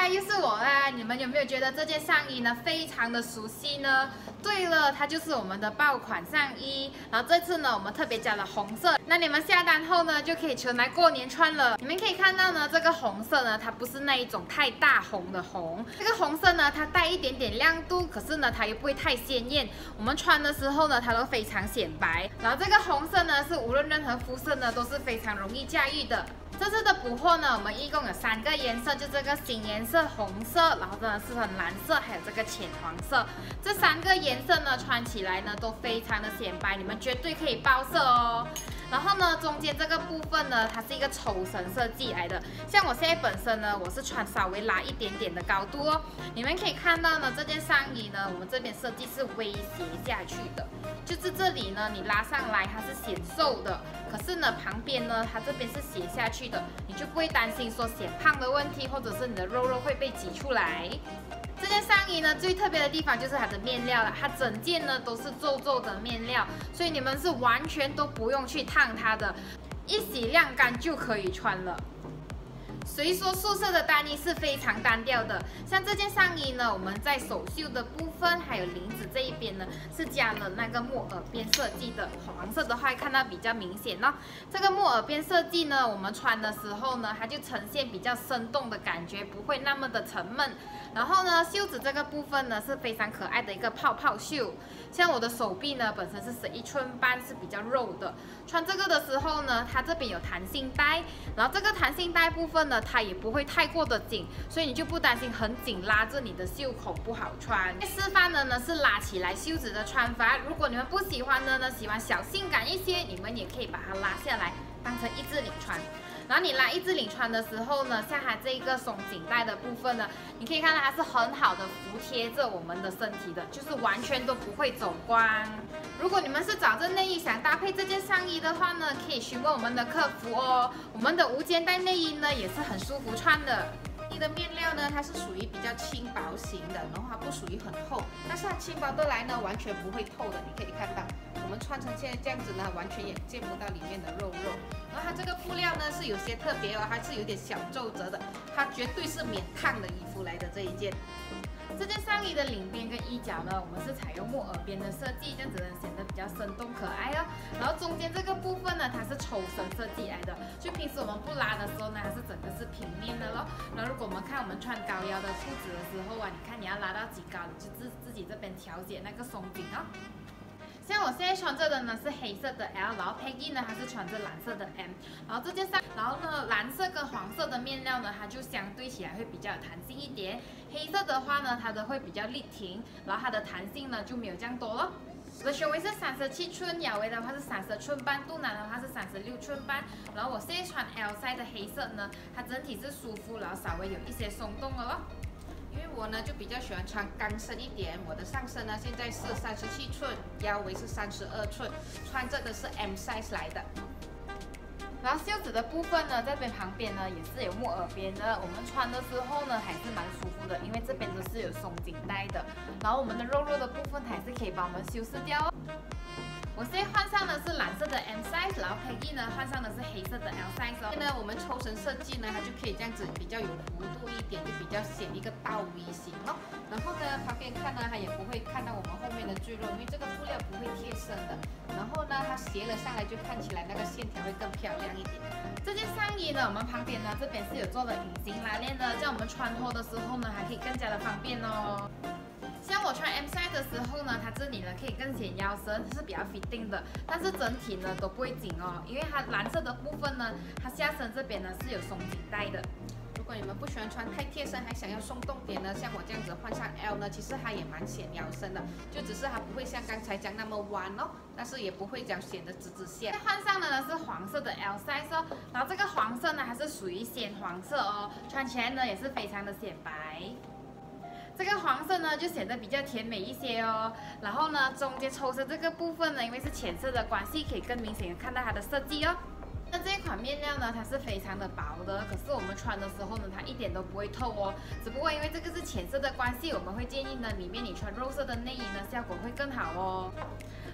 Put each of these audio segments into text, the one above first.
嗨，又是我啦！你们有没有觉得这件上衣呢非常的熟悉呢？对了，它就是我们的爆款上衣。然后这次呢，我们特别加了红色，那你们下单后呢就可以存来过年穿了。你们可以看到呢，这个红色呢，它不是那一种太大红的红，这个红色呢，它带一点点亮度，可是呢，它又不会太鲜艳。我们穿的时候呢，它都非常显白。然后这个红色呢，是无论任何肤色呢都是非常容易驾驭的。这次的补货呢，我们一共有3个颜色，就这个新颜色红色，然后呢是很蓝色，还有这个浅黄色。这3个颜色呢，穿起来呢都非常的显白，你们绝对可以爆色哦。然后呢，中间这个部分呢，它是一个抽绳设计来的。像我现在本身呢，我是穿稍微拉一点点的高度哦。你们可以看到呢，这件上衣呢，我们这边设计是微斜下去的，就是这里呢，你拉上来它是显瘦的，可是呢，旁边呢，它这边是斜下去的，你就不会担心说显胖的问题，或者是你的肉会被挤出来。这件上衣呢，最特别的地方就是它的面料了，它整件呢都是皱皱的面料，所以你们是完全都不用去烫它的，一洗晾干就可以穿了。所以说素色的单衣是非常单调的，像这件上衣呢，我们在手袖的部分还有领子这一边呢，是加了那个木耳边设计的，黄色的话看到比较明显哦。这个木耳边设计呢，我们穿的时候呢，它就呈现比较生动的感觉，不会那么的沉闷。然后呢，袖子这个部分呢是非常可爱的一个泡泡袖，像我的手臂呢本身是11寸半，是比较肉的。穿这个的时候呢，它这边有弹性带，然后这个弹性带部分呢，它也不会太过的紧，所以你就不担心很紧拉着你的袖口不好穿。示范的呢是拉起来袖子的穿法，如果你们不喜欢的呢，喜欢小性感一些，你们也可以把它拉下来当成一字领穿。然后你拉一字领穿的时候呢，像它这个松紧带的部分呢，你可以看到它是很好的服贴着我们的身体的，就是完全都不会走光。如果你们是找这内衣想搭配这件上衣的话呢，可以询问我们的客服哦。我们的无肩带内衣呢也是很舒服穿的。 你的面料呢，它是属于比较轻薄型的，然后它不属于很厚，但是它轻薄的来呢，完全不会透的。你可以看到，我们穿成现在这样子呢，完全也见不到里面的肉。然后它这个布料呢是有些特别哦，它是有点小皱褶的，它绝对是免烫的衣服来的这一件。 这件上衣的领边跟衣角呢，我们是采用木耳边的设计，这样子呢显得比较生动可爱哦。然后中间这个部分呢，它是抽绳设计来的，就平时我们不拉的时候呢，它是整个是平面的咯。然后如果我们看我们穿高腰的裤子的时候啊，你看你要拉到几高，你就自己这边调节那个松紧哦。像我现在穿着的呢是黑色的 L， 然后 Peggy 呢它是穿着蓝色的 M， 然后这件上，然后呢蓝色跟黄色的面料呢，它就相对起来会比较有弹性一点。黑色的话呢，它的会比较立挺，然后它的弹性呢就没有这样多了。我的胸围是37寸，腰围的话是30寸半，肚腩的话是36寸半。然后我现在穿 L size 的黑色呢，它整体是舒服，然后稍微有一些松动了咯。 因为我呢就比较喜欢穿刚身一点，我的上身呢现在是37寸，腰围是32寸，穿着的是 M size 来的。 然后袖子的部分呢，这边旁边呢也是有木耳边的，我们穿的时候呢还是蛮舒服的，因为这边都是有松紧带的。然后我们的肉的部分还是可以帮我们修饰掉哦。我现在换上的是蓝色的 M size， 然后 Peggy 呢换上的是黑色的 L size 哦。现在我们抽绳设计呢，它就可以这样子比较有弧度一点，就比较显一个倒 V 型哦。然后呢，旁边看呢，它也不会看到我们后面的赘肉，因为这个布料不会贴身的。然后呢，它斜了上来，就看起来那个线条会更漂亮一点。这件上衣呢，我们旁边呢这边是有做了隐形拉链的，这样我们穿脱的时候呢，还可以更加的方便哦。像我穿 M size 的时候呢，它这里呢可以更显腰身，是比较 fitting 的，但是整体呢都不会紧哦，因为它蓝色的部分呢，它下身这边呢是有松紧带的。 如果你们不喜欢穿太贴身，还想要松动点呢，像我这样子换上 L 呢，其实它也蛮显腰身的，就只是它不会像刚才讲那么弯哦，但是也不会讲显得直线。 换上的呢是黄色的 L size 哦，然后这个黄色呢还是属于鲜黄色哦，穿起来呢也是非常的显白。这个黄色呢就显得比较甜美一些哦，然后呢中间抽绳这个部分呢，因为是浅色的关系，可以更明显的看到它的设计哦。那这一款面料呢，它是非常的薄的，可是我们穿的时候呢，它一点都不会透哦。只不过因为这个是浅色的关系，我们会建议呢，里面你穿肉色的内衣呢，效果会更好哦。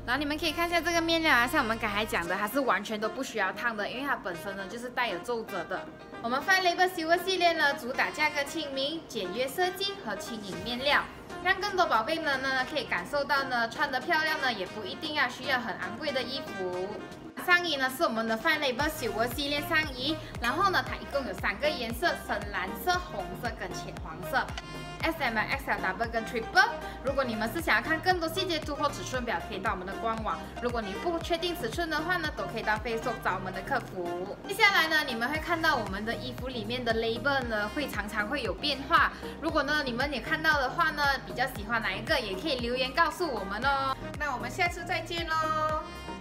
然后你们可以看一下这个面料啊，像我们刚才讲的，它是完全都不需要烫的，因为它本身呢就是带有皱褶的。我们 Fine Label Silver 系列呢，主打价格亲民、简约设计和轻盈面料，让更多宝贝们呢可以感受到呢，穿得漂亮呢也不一定要需要很昂贵的衣服。上衣呢是我们的 Fine Label Silver 系列上衣，然后呢它一共有3个颜色：深蓝色、红色跟浅黄色。S、M、XL、Double 跟 Triple。如果你们是想要看更多细节图或尺寸表，可以到我们的官网。如果你不确定尺寸的话呢，都可以到 Facebook 找我们的客服。接下来呢，你们会看到我们的衣服里面的 label 呢，常常会有变化。如果呢你们也看到的话呢，比较喜欢哪一个，也可以留言告诉我们哦。 那我们下次再见喽。